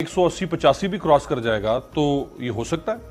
180-85 بھی کراس کر جائے گا تو یہ ہو سکتا ہے؟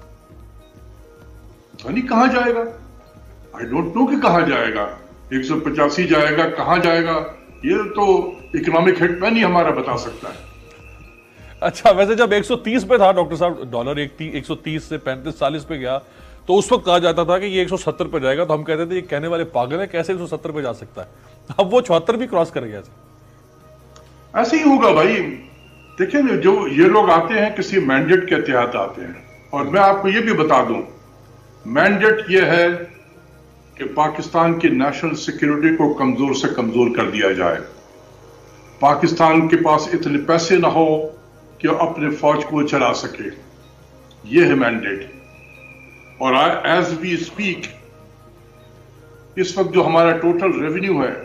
نہیں کہاں جائے گا، آئی ڈونٹ نو کہ کہاں جائے گا، 185 جائے گا، کہاں جائے گا یہ تو اکنامک ہیڈ مین ہی ہمارا بتا سکتا ہے۔ اچھا ویسے جب 130 پہ تھا ڈاکٹر صاحب ڈالر 130 سے 35-40 پہ گیا تو اس وقت کہا جاتا تھا کہ یہ 170 پہ جائے گا، تو ہم کہتے تھے یہ کہنے والے پاگل ہیں، کیسے 170 پہ جا سکتا ہے؟ اب وہ 74 بھی کراس کر گیا۔ ایسے ہی ہوگا بھائی، دیکھیں جو یہ لوگ آتے ہیں کسی مینڈیٹ کے تحت آتے ہیں، اور میں آپ کو یہ بھی بتا دوں مینڈیٹ یہ ہے کہ پاکستان کی نیشنل سیکیورٹی کو کمزور سے کمزور کر دیا جائے، پاکستان کے پاس اتنے پیسے نہ ہو کہ اپنے فوج کو چلا سکے، یہ ہے مینڈیٹ۔ اور ایز وی اسپیک اس وقت جو ہمارا ٹوٹل ریونیو ہے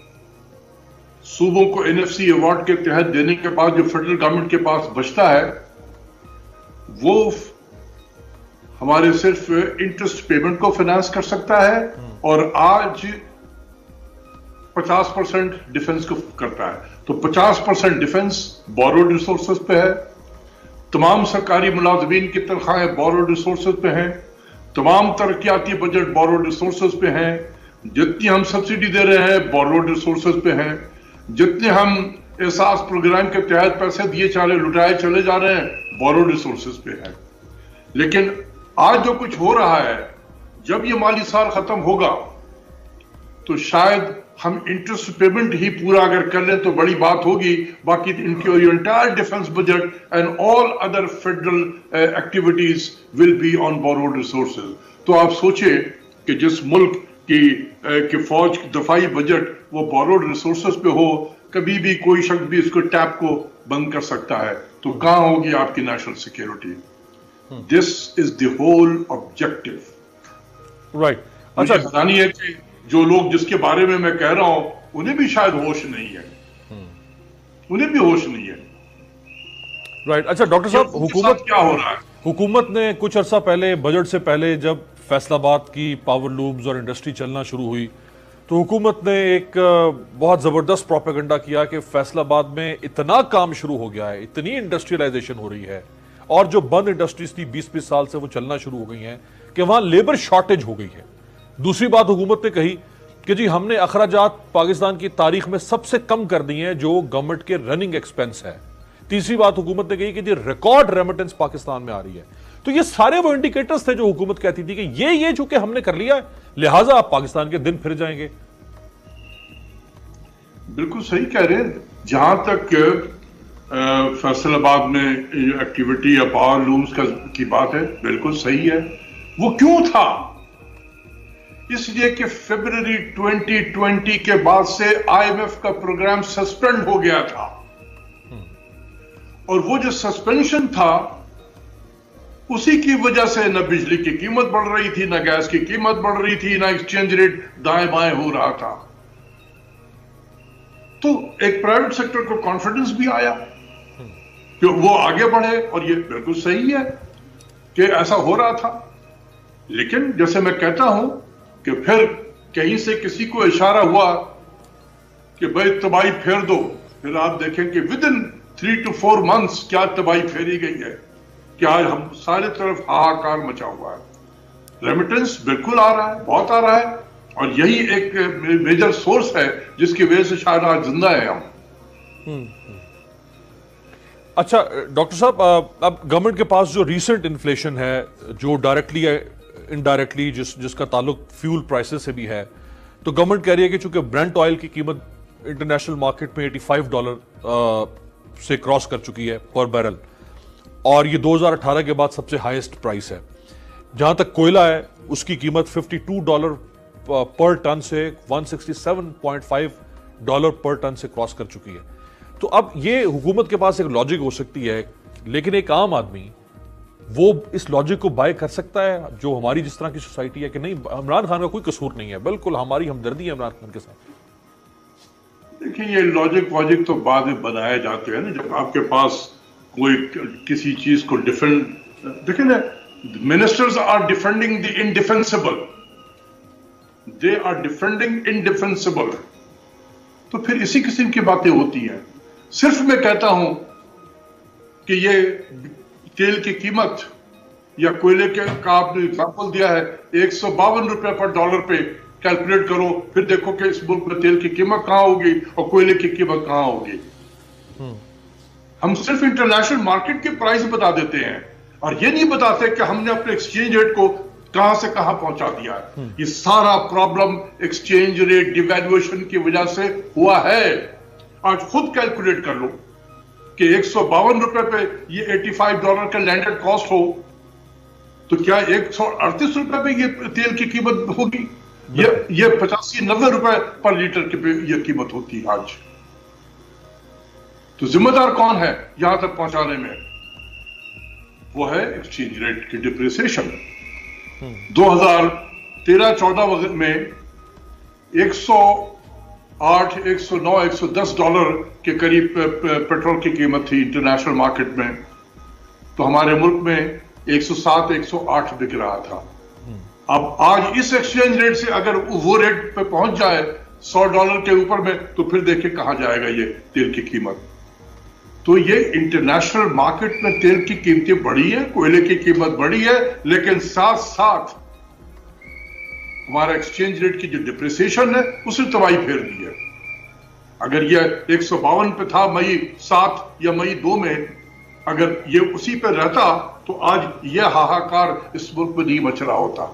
صوبوں کو این ایف سی ایوارڈ کے تحت دینے کے بعد جو فیڈرل گورنمنٹ کے پاس بچتا ہے وہ ہمارے صرف انٹرسٹ پیمنٹ کو فائنانس کر سکتا ہے، اور آج 50% ڈیفنس کو کرتا ہے، تو 50% ڈیفنس بوروڈ ریسورسز پہ ہے، تمام سرکاری ملازمین کی تنخواہیں بوروڈ ریسورسز پہ ہیں، تمام ترقیاتی بجٹ بوروڈ ریسورسز پہ ہیں، جتنی ہم سبسڈی دے رہے ہیں بوروڈ ریسورسز پہ ہیں، جتنے ہم احساس پروگرام کے تحت پیسے لٹائے چلے جا رہے ہیں بوروڈ ریسورسز پہ ہیں۔ لیکن آج جو کچھ ہو رہا ہے، جب یہ مالی سال ختم ہوگا تو شاید ہم انٹرسٹ پیمنٹ ہی پورا اگر کر لیں تو بڑی بات ہوگی، باقی ان کی entire defence budget and all other federal activities will be on borrowed resources. تو آپ سوچیں کہ جس ملک کی فوج دفاعی بجٹ وہ بوروڈ ریسورسز پہ ہو، کبھی بھی کوئی شخص بھی اس کو ٹیپ کو بند کر سکتا ہے، تو کہاں ہوگی آپ کی national security? This is the whole objective. Right. مجھے حیرانی ہے کہ جو لوگ جس کے بارے میں کہہ رہا ہوں انہیں بھی شاید ہوش نہیں ہے، انہیں بھی ہوش نہیں ہے۔ رائٹ۔ اچھا ڈاکٹر صاحب، حکومت کیا ہو رہا ہے؟ حکومت نے کچھ عرصہ پہلے بجٹ سے پہلے جب فیصل آباد کی پاور لومز اور انڈسٹری چلنا شروع ہوئی تو حکومت نے ایک بہت زبردست پروپیگنڈا کیا کہ فیصل آباد میں اتنا کام شروع ہو گیا ہے، اتنی انڈسٹریلائزیشن ہو رہی ہے، اور جو بند انڈسٹریز تھی 20 سال سے وہ چلنا شروع ہو گئی ہیں کہ وہاں لیبر شارٹیج ہو گئی ہے۔ دوسری بات حکومت نے کہی کہ جی ہم نے اخراجات پاکستان کی تاریخ میں سب سے کم کر دی ہیں جو گورنمنٹ کے رننگ ایکسپنس ہے۔ تیسری بات حکومت نے کہی کہ جی ریکارڈ ریمیٹنس پاکستان میں آ رہی ہے۔ تو یہ سارے وہ انڈیکیٹرز تھے جو حکومت کہتی تھی کہ یہ چونکہ ہم نے کر لیا ہے لہٰذا آپ پاکستان کے دن پھر جائیں گے۔ بالکل صحیح کہہ رہے ہیں۔ جہاں تک فیصل آباد میں ایکٹیویٹی یا پاور لومز کی بات ہے، بالکل صحیح ہے۔ وہ کیوں تھا؟ اس لیے کہ فیبرری 2020 کے بعد سے آئی ایم ایف کا پروگرام سسپینڈ ہو گیا تھا، اور وہ جو سسپینشن تھا اسی کی وجہ سے نہ بجلی کی قیمت بڑھ رہی تھی، نہ گیس کی قیمت بڑھ رہی تھی، نہ ایکسچینج ریٹ دائیں بائیں ہو رہا تھا۔ تو ایک پرائیویٹ سیکٹر کو کانفیڈنس بھی آیا کہ وہ آگے بڑھے، اور یہ بالکل صحیح ہے کہ ایسا ہو رہا تھا۔ لیکن جیسے میں کہتا ہوں کہ پھر کہیں سے کسی کو اشارہ ہوا کہ بھائی تباہی پھیر دو، پھر آپ دیکھیں کہ ودن 3 to 4 months کیا تباہی پھیری گئی ہے کہ آج ہم سارے طرف ہاہاکار مچا ہوا ہے۔ ریمیٹنس بالکل آ رہا ہے، بہت آ رہا ہے، اور یہی ایک میجر سورس ہے جس کی وجہ سے شاید آج زندہ ہے ہم۔ اچھا ڈاکٹر صاحب، اب گورنمنٹ کے پاس جو ریسنٹ انفلیشن ہے جو ڈائریکٹلی انڈائریکٹلی جس کا تعلق فیول پرائسز سے بھی ہے، تو گورنمنٹ کہہ رہی ہے کہ چونکہ برنٹ آئل کی قیمت انٹرنیشنل مارکیٹ میں $85 سے کراس کر چکی ہے پر بیرل، اور یہ 2018 کے بعد سب سے ہائیسٹ پرائس ہے۔ جہاں تک کوئلہ ہے اس کی قیمت $52 پر ٹن سے $167.5 پر ٹن سے کراس کر چکی ہے۔ تو اب یہ حکومت کے پاس ایک لاجک ہو سکتی ہے، لیکن ایک عام آدمی وہ اس لاجک کو بائی کر سکتا ہے جو ہماری جس طرح کی سوسائٹی ہے کہ نہیں عمران خان کا کوئی قصور نہیں ہے، بالکل ہماری ہمدردی ہے عمران خان کے ساتھ؟ دیکھیں یہ لاجک واجک تو بعد میں بنائے جاتے ہیں نا، جب آپ کے پاس کوئی کسی چیز کو ڈیفینڈ، دیکھیں نا، ministers are defending the indefensible, they are defending indefensible, تو پھر اسی قسم کی باتیں ہوتی ہیں۔ صرف میں کہتا ہوں कि ये तेल की कीमत या कोयले का आपने एग्जाम्पल दिया है, 152 रुपए पर डॉलर पे कैलकुलेट करो, फिर देखो कि इस मुल्क में तेल की कीमत कहां होगी और कोयले की कीमत कहां होगी। हम सिर्फ इंटरनेशनल मार्केट के प्राइस बता देते हैं और ये नहीं बताते कि हमने अपने एक्सचेंज रेट को कहां से कहां पहुंचा दिया है। ये सारा प्रॉब्लम एक्सचेंज रेट डिवैल्यूएशन की वजह से हुआ है। आज खुद कैलकुलेट कर लो कि 152 रुपए पे ये $85 का लैंडेड कॉस्ट हो तो क्या 138 रुपए पे ये तेल की कीमत होगी? ये 85-90 रुपए पर लीटर की ये कीमत होती है आज। तो जिम्मेदार कौन है यहां तक पहुंचाने में? वो है एक्सचेंज रेट की डिप्रिसिएशन। 2013-14 में 108, 109, $110 के करीब पेट्रोल की कीमत थी इंटरनेशनल मार्केट में, तो हमारे मुल्क में 107, 108 बिक रहा था। अब आज इस एक्सचेंज रेट से अगर वो रेट पे पहुंच जाए $100 के ऊपर में, तो फिर देखिए कहां जाएगा ये तेल की कीमत। तो ये इंटरनेशनल मार्केट में तेल की कीमतें बढ़ी है, कोयले की कीमत बढ़ी है, लेकिन साथ साथ हमारा एक्सचेंज रेट की जो डिप्रिसिएशन है उसने तबाही फेर दी है। अगर ये 152 पे था मई 7 या मई 2 में, अगर ये उसी पे रहता तो आज ये हाहाकार इस मुल्क में नहीं मच रहा होता।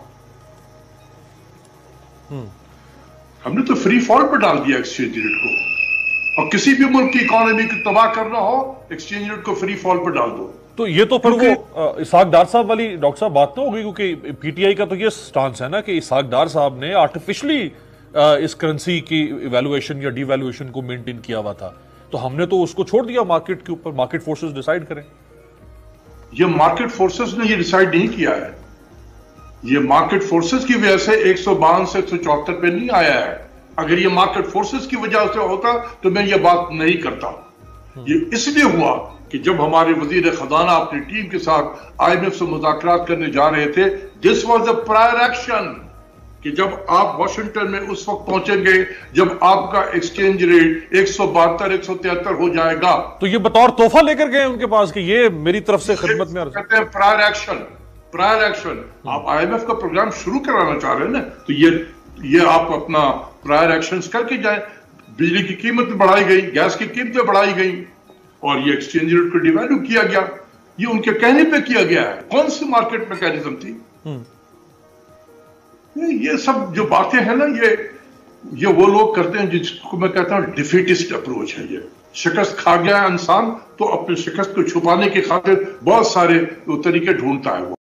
हमने तो फ्री फॉल पर डाल दिया एक्सचेंज रेट को, और किसी भी मुल्क की इकोनॉमी को तबाह करना हो एक्सचेंज रेट को फ्री फॉल पर डाल दो। तो ये तो फिर वो इसहाक डार साहब वाली डॉक्टर साहब बात तो होगी, क्योंकि पीटीआई का तो ये स्टांस है ना कि इसहाक डार साहब ने आर्टिफिशियली इस करेंसी की इवैल्यूएशन या डिवैल्यूएशन को मेंटेन किया हुआ था, तो हमने तो उसको छोड़ दिया मार्केट के ऊपर, मार्केट फोर्सेस डिसाइड करें। ये मार्केट फोर्सेस ने ये डिसाइड नहीं किया है, ये मार्केट फोर्सेस की वजह से 152 से 174 पे नहीं आया है। अगर ये मार्केट फोर्सेस की वजह से होता तो मैं ये बात नहीं करता। ये इसलिए हुआ कि जब हमारे वजीर खजाना अपनी टीम के साथ IMF से मुज़ाकरात करने जा रहे थे, this was the prior action, कि जब आप वॉशिंगटन में उस वक्त पहुंचेंगे जब आपका एक्सचेंज रेट 172, 173 हो जाएगा। तो ये बतौर तोहफा लेकर गए उनके पास कि ये मेरी तरफ से खिदमत में कहते हैं प्रायर एक्शन। प्रायर एक्शन, आप IMF का प्रोग्राम शुरू कराना चाह रहे हैं ना, तो ये आप अपना प्रायर एक्शंस करके जाए। बिजली की कीमत बढ़ाई गई, गैस की कीमतें बढ़ाई गई और ये एक्सचेंज रेट को डिवैल्यू किया गया। ये उनके कहने पे किया गया है। कौन सी मार्केट मैकेनिज्म थी? ये सब जो बातें हैं ना, ये वो लोग करते हैं जिसको मैं कहता हूं डिफीटिस्ट अप्रोच है। ये शिकस्त खा गया इंसान तो अपनी शिकस्त को छुपाने की खातिर बहुत सारे तरीके ढूंढता है वो।